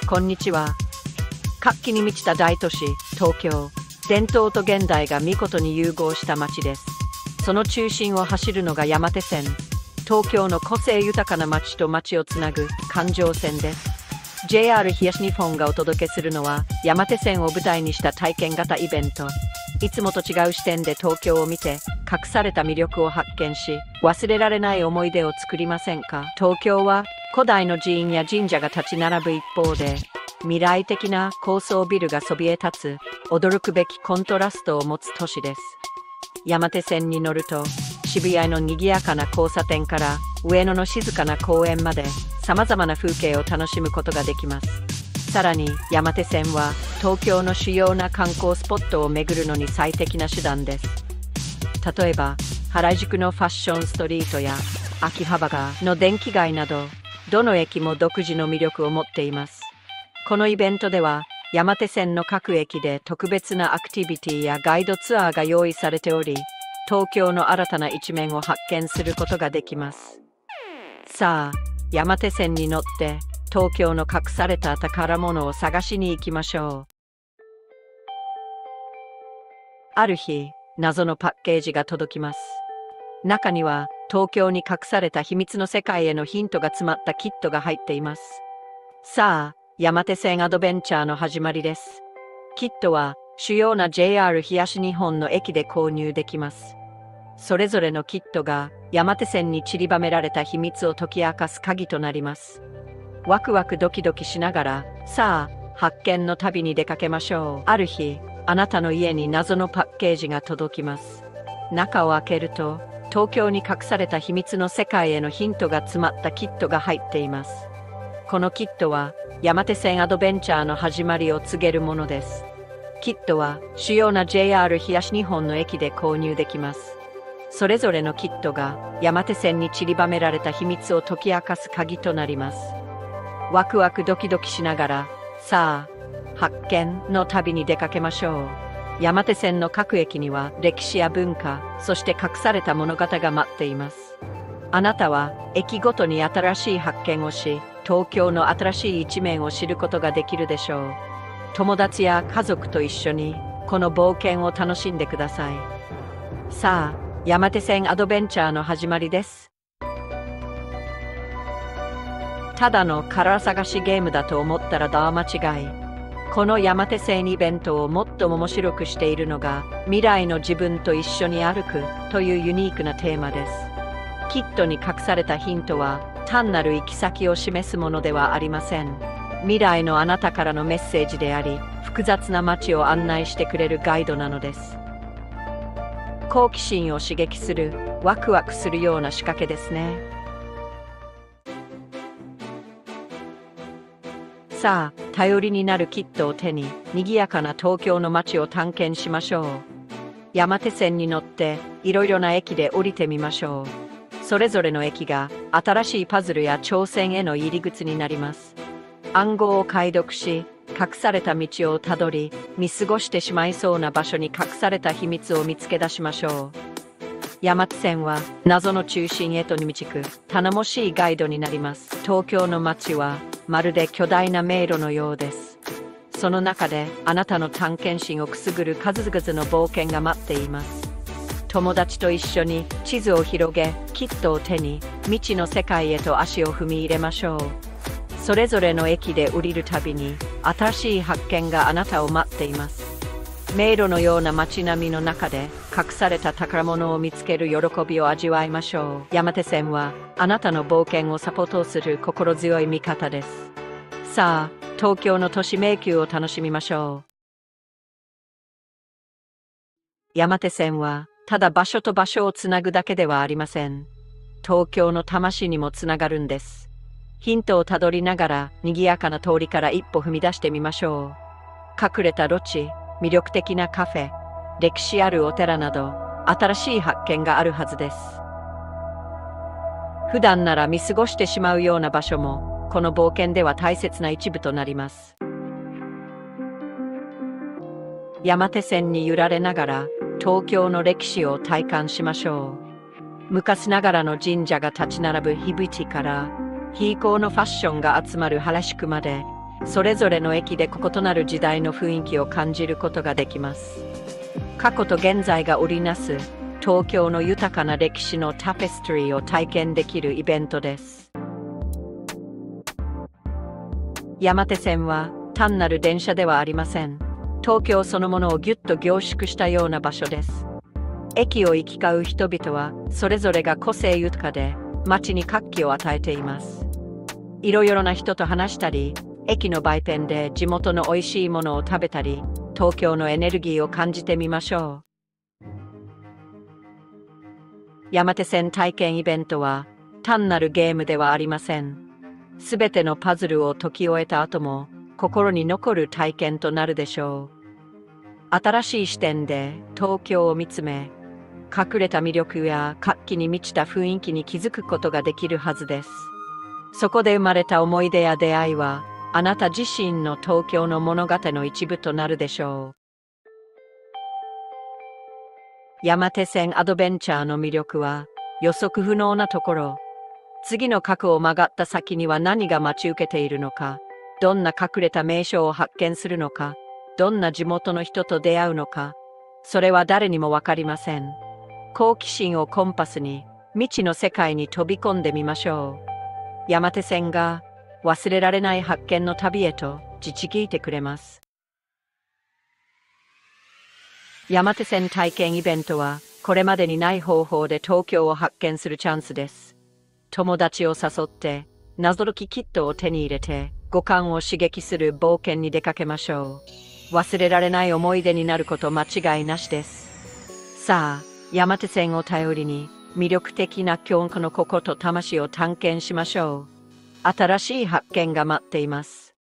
こんにちは。活気に満ちた大都市、東京。伝統と現代が見事に融合した街です。その中心を走るのが山手線。東京の個性豊かな街と街をつなぐ環状線です。JR 東日本がお届けするのは山手線を舞台にした体験型イベント。いつもと違う視点で東京を見て隠された魅力を発見し、忘れられない思い出を作りませんか？東京は古代の寺院や神社が立ち並ぶ一方で、未来的な高層ビルがそびえ立つ驚くべきコントラストを持つ都市です。山手線に乗ると渋谷の賑やかな交差点から上野の静かな公園まで様々な風景を楽しむことができます。さらに山手線は東京の主要な観光スポットを巡るのに最適な手段です。例えば原宿のファッションストリートや秋葉原の電気街など、どの駅も独自の魅力を持っています。このイベントでは山手線の各駅で特別なアクティビティやガイドツアーが用意されており、東京の新たな一面を発見することができます。さあ、山手線に乗って東京の隠された宝物を探しに行きましょう。ある日、謎のパッケージが届きます。中には東京に隠された秘密の世界へのヒントが詰まったキットが入っています。さあ、山手線アドベンチャーの始まりです。キットは主要な JR 東日本の駅で購入できます。それぞれのキットが山手線に散りばめられた秘密を解き明かす鍵となります。ワクワクドキドキしながら、さあ、発見の旅に出かけましょう。ある日、あなたの家に謎のパッケージが届きます。中を開けると、東京に隠された秘密の世界へのヒントが詰まったキットが入っています。このキットは山手線アドベンチャーの始まりを告げるものです。キットは主要な JR 東日本の駅で購入できます。それぞれのキットが山手線に散りばめられた秘密を解き明かす鍵となります。ワクワクドキドキしながら、さあ、発見の旅に出かけましょう。山手線の各駅には歴史や文化、そして隠された物語が待っています。あなたは駅ごとに新しい発見をし、東京の新しい一面を知ることができるでしょう。友達や家族と一緒にこの冒険を楽しんでください。さあ、山手線アドベンチャーの始まりです。ただのカラー探しゲームだと思ったら大間違い。この山手線イベントをもっと面白くしているのが、未来の自分と一緒に歩くというユニークなテーマです。キットに隠されたヒントは単なる行き先を示すものではありません。未来のあなたからのメッセージであり、複雑な街を案内してくれるガイドなのです。好奇心を刺激する、ワクワクするような仕掛けですね。さあ、頼りになるキットを手に、賑やかな東京の街を探検しましょう。山手線に乗って、いろいろな駅で降りてみましょう。それぞれの駅が、新しいパズルや挑戦への入り口になります。暗号を解読し、隠された道をたどり、見過ごしてしまいそうな場所に隠された秘密を見つけ出しましょう。山手線は謎の中心へと導く頼もしいガイドになります。東京の街はまるで巨大な迷路のようです。その中であなたの探検心をくすぐる数々の冒険が待っています。友達と一緒に地図を広げ、キットを手に未知の世界へと足を踏み入れましょう。それぞれの駅で降りるたびに新しい発見があなたを待っています。迷路のような街並みの中で隠された宝物を見つける喜びを味わいましょう。山手線はあなたの冒険をサポートする心強い味方です。さあ、東京の都市迷宮を楽しみましょう。山手線はただ場所と場所をつなぐだけではありません。東京の魂にもつながるんです。ヒントをたどりながら賑やかな通りから一歩踏み出してみましょう。隠れた路地、魅力的なカフェ、歴史あるお寺など、新しい発見があるはずです。普段なら見過ごしてしまうような場所も、この冒険では大切な一部となります。山手線に揺られながら、東京の歴史を体感しましょう。昔ながらの神社が立ち並ぶ樋口から、非行のファッションが集まる原宿まで、 それぞれの駅で異なる時代の雰囲気を感じることができます。過去と現在が織りなす東京の豊かな歴史のタペストリーを体験できるイベントです。山手線は単なる電車ではありません。東京そのものをぎゅっと凝縮したような場所です。駅を行き交う人々はそれぞれが個性豊かで街に活気を与えています。いろいろな人と話したり、駅の売店で地元の美味しいものを食べたり、東京のエネルギーを感じてみましょう。山手線体験イベントは単なるゲームではありません。すべてのパズルを解き終えた後も心に残る体験となるでしょう。新しい視点で東京を見つめ、隠れた魅力や活気に満ちた雰囲気に気づくことができるはずです。そこで生まれた思い出や出会いは、あなた自身の東京の物語の一部となるでしょう。山手線アドベンチャーの魅力は予測不能なところ。次の角を曲がった先には何が待ち受けているのか、どんな隠れた名所を発見するのか、どんな地元の人と出会うのか、それは誰にもわかりません。好奇心をコンパスに未知の世界に飛び込んでみましょう。山手線が忘れられない発見の旅へと導いてくれます。山手線体験イベントはこれまでにない方法で東京を発見するチャンスです。友達を誘って謎解きキットを手に入れて五感を刺激する冒険に出かけましょう。忘れられない思い出になること間違いなしです。さあ、山手線を頼りに魅力的な京都の心と魂を探検しましょう。新しい発見が待っています。